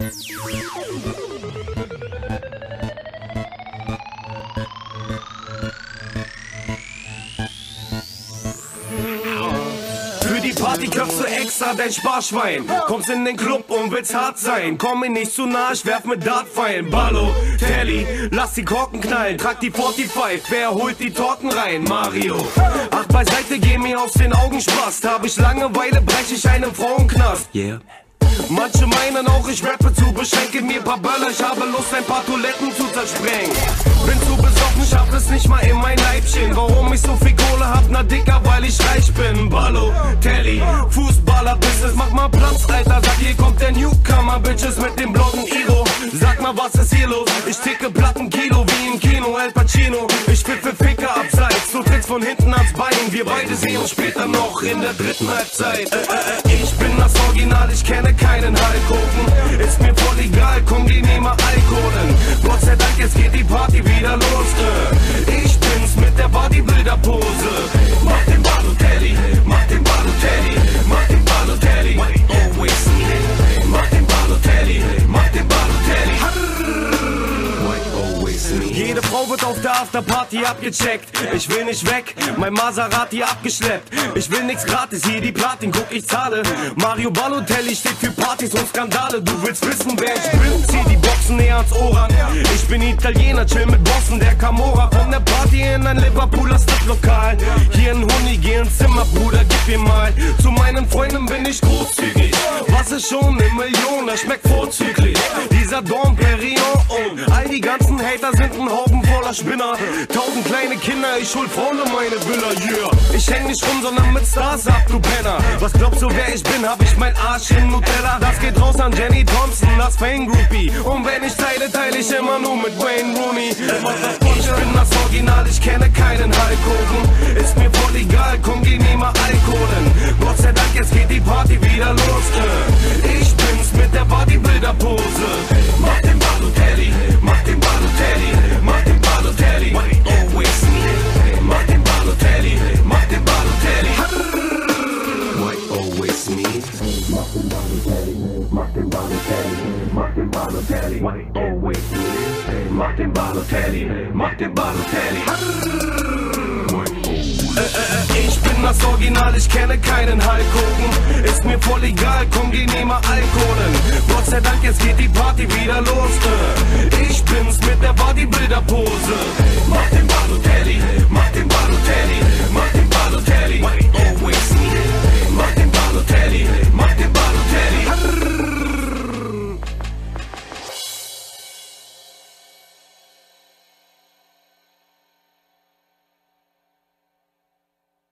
Für die Party köpfst du extra dein Sparschwein. Kommst in den Club und willst hart sein. Komm mir nicht zu nah, ich werf mit Dartpfeilen. Ballo, Telly, lass die Korken knallen. Trag die 45, wer holt die Torten rein? Mario. Ach beiseite, geh mir aus den Augen Spaß. Hab ich Langeweile, brech ich einen Frauenknast. Yeah. Manche meinen auch, ich rappe zu beschränke mir paar Böller, ich habe Lust, ein paar Toiletten zu zersprengen. Bin zu besoffen, schaff es nicht mal in mein Leibchen. Warum ich so viel Kohle hab, na dicker, weil ich reich bin. Ballo, Telly, Fußballer-Business, mach mal Platz, Alter. Sag, hier kommt der Newcomer, Bitches mit dem bloggen Iro. Sag mal, was ist hier los? Ich ticke Platten Kilo wie im Kino, El Pacino. Ich pfiffe Ficker abseits, du trittst von hinten ans Bein. Wir beide sehen uns später noch in der dritten Halbzeit. Ich bin das Original, ich kenne keinen Hulk Hogan. Ist mir voll egal, komm, geh mir mal Alkoholen. Gott sei Dank, jetzt geht die Party wieder los. Ich bin's mit der Bodybuilder-Pose. Mach den Balotelli, mach den Balotelli, mach den Balotelli. Always me. Mach den Balotelli, mach den Balotelli. Always me. Jede Frau wird auf der Afterparty abgecheckt. Ich will nicht weg, mein Maserati abgeschleppt. Ich will nichts gratis, hier die Platin, guck, ich zahle. Mario Balotelli steht für Partys und Skandale. Du willst wissen, wer ich bin? Zieh die Boxen näher ans Ohr ran. Ich bin Italiener, chill mit Bossen, der Camorra. Von der Party in ein Liverpooler Strip-Lokal. Hier ein Huni, geh ins Zimmer, Bruder, gib mir mal. Zu meinen Freunden bin ich großzügig. Was ist schon eine Million, das schmeckt vorzüglich. Dieser Dom Perignon und all die ganzen Hater sind ein Haufen voller Spinner. 1000 kleine Kinder, ich hol Frauen in meine Villa, yeah. Ich häng nicht rum, sondern mit Stars ab, du Penner. Was glaubst du, wer ich bin? Hab ich mein Arsch in Nutella? Das geht raus an Jenny Thompson, das Fame-Groupie. Und wenn ich teile, teile ich immer nur mit Wayne Rooney. Ich bin das Original, ich kenne keinen Hulk Hogan. Ist mir voll egal, komm, geh mir mal Alkoholen. Gott sei Dank, jetzt geht die Party wieder los. Ich bin's mit der Bodybuilder-Pose. Mach den Balotelli, mach den Balotelli, mach den Balotelli. Always me. Mach den Balotelli, mach den Balotelli. Always me. Mach den Balotelli, mach den Balotelli, mach den Balotelli. Always me. Mach den Balotelli, mach den Balotelli. Ich bin das Original, ich kenne keinen Hulk Hogan. Ist mir voll egal, komm, geh mir mal Alkoholen. Gott sei Dank, jetzt geht die Party wieder los. Ich bin's mit der Bodybuilder-Pose. Mach den Balotelli, mach den Balotelli.